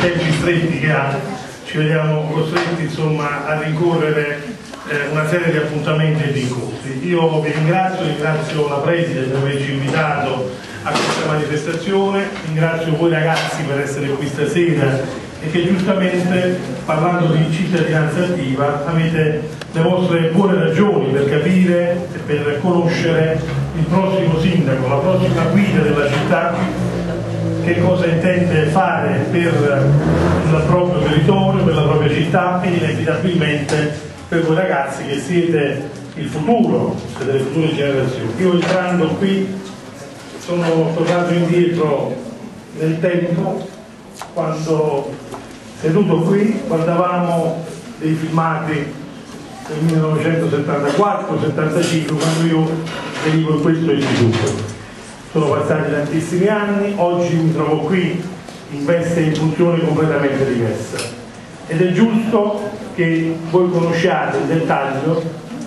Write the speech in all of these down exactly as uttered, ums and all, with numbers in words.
tempi stretti che ha, ci vediamo costretti insomma a rincorrere eh, una serie di appuntamenti e di incontri. Io vi ringrazio, ringrazio la Preside per averci invitato a questa manifestazione, ringrazio voi ragazzi per essere qui stasera e che giustamente, parlando di cittadinanza attiva, avete le vostre buone ragioni per capire e per conoscere il prossimo sindaco, la prossima guida della città, che cosa intende fare per il proprio territorio, per la propria città e inevitabilmente per voi ragazzi che siete il futuro delle future generazioni. Io entrando qui sono tornato indietro nel tempo, quando seduto qui guardavamo dei filmati del millenovecentosettantaquattro settantacinque, quando io venivo in questo istituto. Sono passati tantissimi anni, oggi mi trovo qui in veste e in funzione completamente diversa ed è giusto che voi conosciate in dettaglio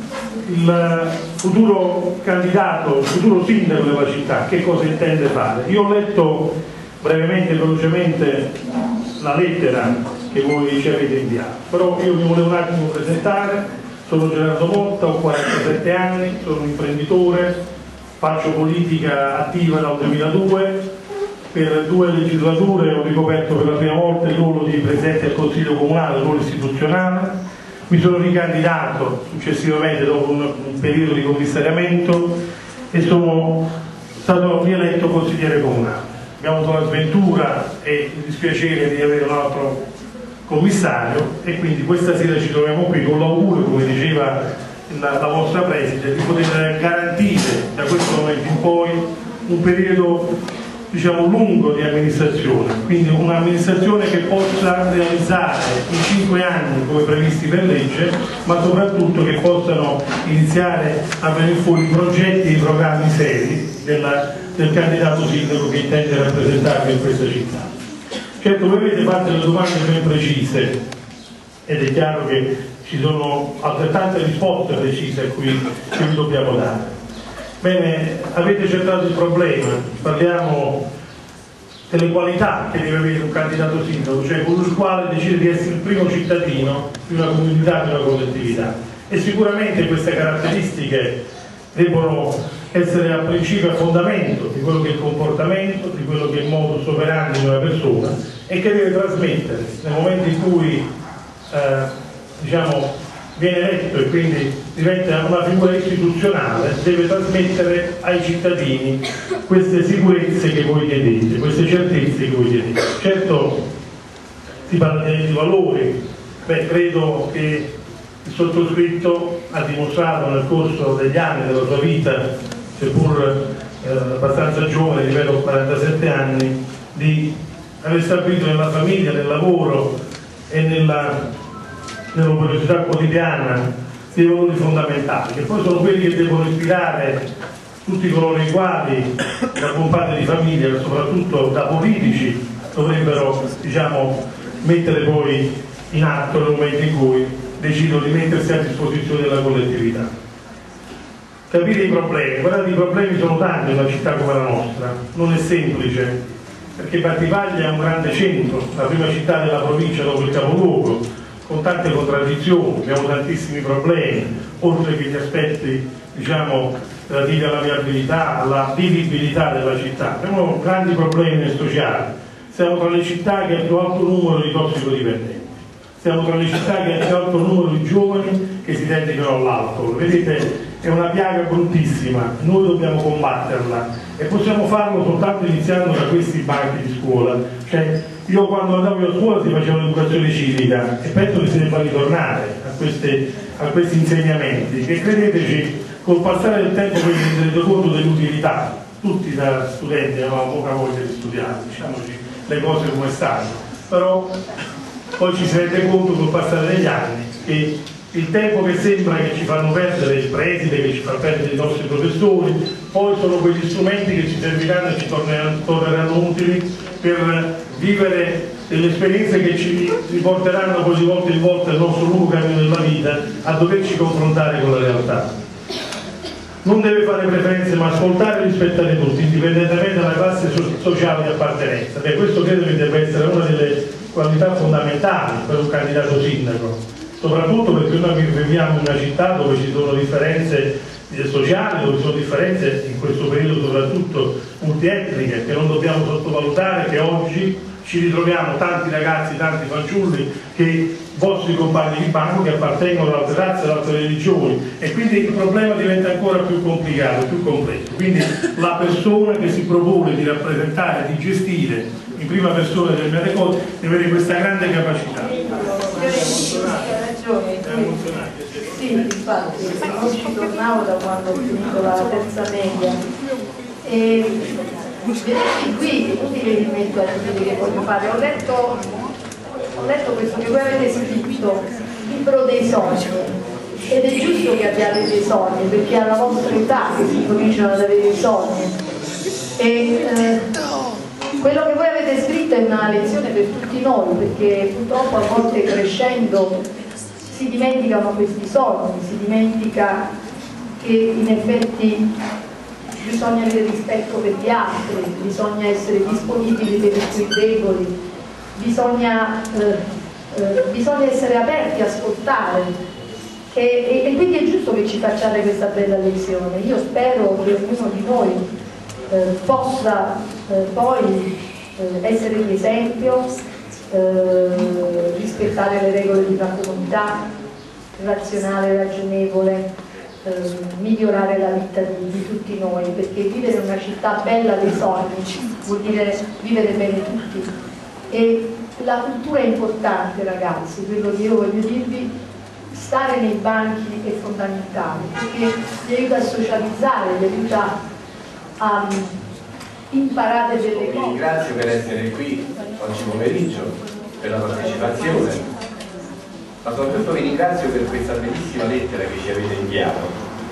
il futuro candidato, il futuro sindaco della città, che cosa intende fare. Io ho letto brevemente e velocemente la lettera che voi ci avete inviato, però io mi volevo un attimo presentare. Sono Gerardo Motta, ho quarantasette anni, sono un imprenditore, faccio politica attiva dal duemiladue, per due legislature ho ricoperto per la prima volta il ruolo di Presidente del Consiglio Comunale, il ruolo istituzionale, mi sono ricandidato successivamente dopo un, un periodo di commissariamento e sono stato rieletto consigliere comunale. Abbiamo avuto la sventura e il dispiacere di avere un altro commissario e quindi questa sera ci troviamo qui con l'augurio, come diceva la, la vostra Preside, di poter garantire da questo momento in poi un periodo diciamo lungo di amministrazione, quindi un'amministrazione che possa realizzare in cinque anni come previsti per legge, ma soprattutto che possano iniziare a venire fuori progetti e programmi seri della, del candidato sindaco che intende rappresentarvi in questa città. Certo, voi avete fatto delle domande ben precise ed è chiaro che ci sono altrettante risposte precise a cui che vi dobbiamo dare. Bene, avete centrato il problema, parliamo delle qualità che deve avere un candidato sindaco, cioè colui il quale decide di essere il primo cittadino di una comunità, di una collettività. E sicuramente queste caratteristiche debbono essere a principio e a fondamento di quello che è il comportamento, di quello che è il modus operandi di una persona e che deve trasmettere nel momento in cui eh, diciamo, viene eletto e quindi diventa una figura istituzionale, deve trasmettere ai cittadini queste sicurezze che voi chiedete, queste certezze che voi chiedete. Certo si parla di valori, beh, credo che il sottoscritto ha dimostrato nel corso degli anni della sua vita, seppur eh, abbastanza giovane, ripeto quarantasette anni, di aver stabilito nella famiglia, nel lavoro e nella nell'opportunità quotidiana dei valori fondamentali, che poi sono quelli che devono ispirare tutti coloro i quali da compagni di famiglia e soprattutto da politici dovrebbero diciamo, mettere poi in atto nel momento in cui decidono di mettersi a disposizione della collettività. Capire i problemi, guardate, i problemi sono tanti in una città come la nostra, non è semplice, perché Battipaglia è un grande centro, la prima città della provincia dopo il capoluogo, con tante contraddizioni, abbiamo tantissimi problemi, oltre che gli aspetti diciamo, relativi alla viabilità, alla vivibilità della città. Abbiamo grandi problemi sociali, siamo tra le città che ha il più alto numero di tossicodipendenti, siamo tra le città che ha il più alto numero di giovani che si dedicano all'alcol. Vedete, è una piaga bruttissima, noi dobbiamo combatterla e possiamo farlo soltanto iniziando da questi banchi di scuola. Cioè, io quando andavo a scuola si faceva l'educazione civica e penso che si debba ritornare a, queste, a questi insegnamenti che, credeteci, col passare del tempo vi renderete conto dell'utilità. Tutti da studenti avevamo poca voglia di studiare, diciamoci le cose come stanno, però poi ci si rende conto col passare degli anni che il tempo che sembra che ci fanno perdere il preside, che ci fa perdere i nostri professori, poi sono quegli strumenti che ci serviranno e ci torneranno, torneranno utili per vivere delle esperienze che ci riporteranno poi di volta in volta il nostro lungo cammino della vita a doverci confrontare con la realtà. Non deve fare preferenze ma ascoltare e rispettare tutti, indipendentemente dalla classe sociale di appartenenza. Beh, questo credo che debba essere una delle qualità fondamentali per un candidato sindaco, soprattutto perché noi viviamo in una città dove ci sono differenze sociali, dove ci sono differenze in questo periodo soprattutto multietniche, che non dobbiamo sottovalutare, che oggi ci ritroviamo tanti ragazzi, tanti fanciulli, che vostri compagni di banco che appartengono ad altre razze, ad altre religioni, e quindi il problema diventa ancora più complicato, più complesso. Quindi la persona che si propone di rappresentare, di gestire in prima persona determinate cose deve avere questa grande capacità. Sì, infatti, oggi tornavo da quando ho finito la terza media e qui è inutile che mi metto a dire che voglio fare. Ho letto, ho letto questo che voi avete scritto, libro dei sogni, ed è giusto che abbiate dei sogni, perché alla vostra età che si cominciano ad avere dei sogni. E, eh, quello che voi avete scritto è una lezione per tutti noi, perché purtroppo a volte crescendo si dimenticano questi sogni, si dimentica che in effetti bisogna avere rispetto per gli altri, bisogna essere disponibili per i più deboli, bisogna, eh, eh, bisogna essere aperti a ascoltare e, e, e quindi è giusto che ci facciate questa bella lezione. Io spero che ognuno di noi eh, possa eh, poi eh, essere di esempio, eh, rispettare le regole di una comunità, razionale, ragionevole, Eh, migliorare la vita di, di tutti noi, perché vivere in una città bella dei sogni vuol dire vivere bene tutti, e la cultura è importante, ragazzi. Quello che io voglio dirvi, stare nei banchi è fondamentale, perché vi aiuta a socializzare, vi aiuta a um, imparare delle cose. Vi ringrazio per essere qui oggi pomeriggio, per la partecipazione, ma soprattutto vi ringrazio per questa bellissima lettera che ci avete inviato.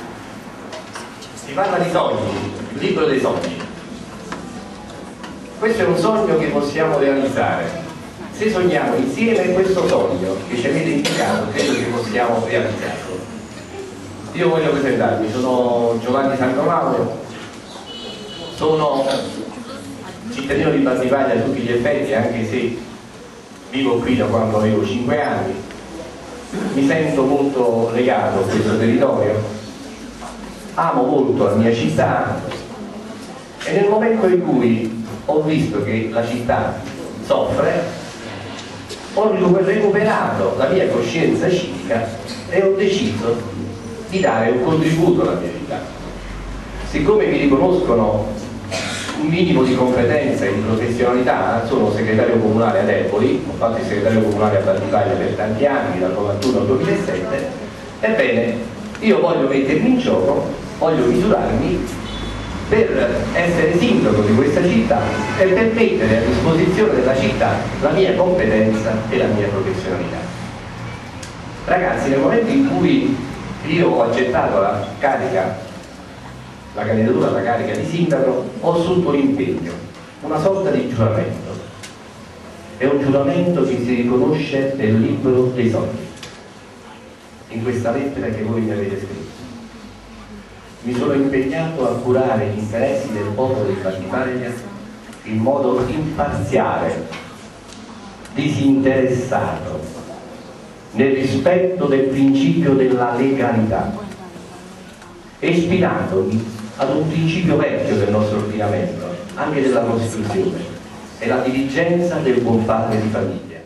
Si parla di sogni, il libro dei sogni. Questo è un sogno che possiamo realizzare. Se sogniamo insieme questo sogno che ci avete indicato, credo che possiamo realizzarlo. Io voglio presentarmi, sono Giovanni Sandomano, sono cittadino di Battipaglia a tutti gli effetti, anche se vivo qui da quando avevo cinque anni. Mi sento molto legato a questo territorio, amo molto la mia città, e nel momento in cui ho visto che la città soffre, ho recuperato la mia coscienza civica e ho deciso di dare un contributo alla mia città. Siccome mi riconoscono un minimo di competenza e di professionalità, sono segretario comunale ad Empoli, ho fatto il segretario comunale a Battipaglia per tanti anni, dal novantuno al duemilasette, ebbene io voglio mettermi in gioco, voglio misurarmi per essere sindaco di questa città e per mettere a disposizione della città la mia competenza e la mia professionalità. Ragazzi, nel momento in cui io ho accettato la carica la candidatura alla carica di sindaco, ho assunto un impegno, una sorta di giuramento. È un giuramento che si riconosce nel libro dei sogni, in questa lettera che voi mi avete scritto. Mi sono impegnato a curare gli interessi del popolo di Battipaglia in modo imparziale, disinteressato, nel rispetto del principio della legalità, e ispirandomi ad un principio vecchio del nostro ordinamento, anche della Costituzione, è la diligenza del buon padre di famiglia.